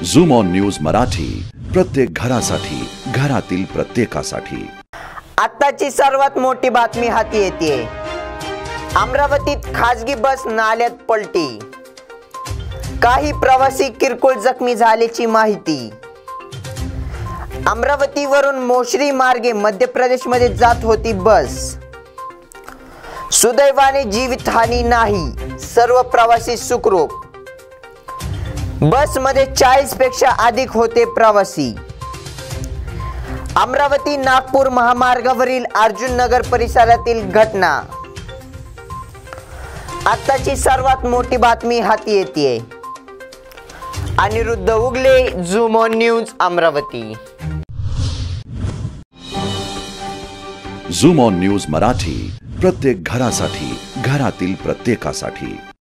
Zoom on news Marathi, प्रत्येक घरासाठी, घरातील प्रत्येकासाठी। आत्ताची सर्वात मोठी बातमी हाती येते। अमरावतीत खासगी बस नाल्यात पलटी, काही प्रवासी किरकोळ जखमी झाल्याची माहिती। अमरावतीवरून मोशरी मार्गे मध्य प्रदेश मध्ये जात होती बस, सुदैवाने जीवितहानी नाही, सर्व प्रवासी सुखरूप। बस मध्ये 40 पेक्षा अधिक होते प्रवासी। अमरावती नागपूर महामार्गावरील अर्जुन नगर परिसरातील घटना। आत्ताची सर्वात मोठी बातमी हाती येते। Aniruddha Ugale, zoom on news Amravati. Zoom on news Marathi, प्रत्येक घरासाठी, घरातील प्रत्येकासाठी।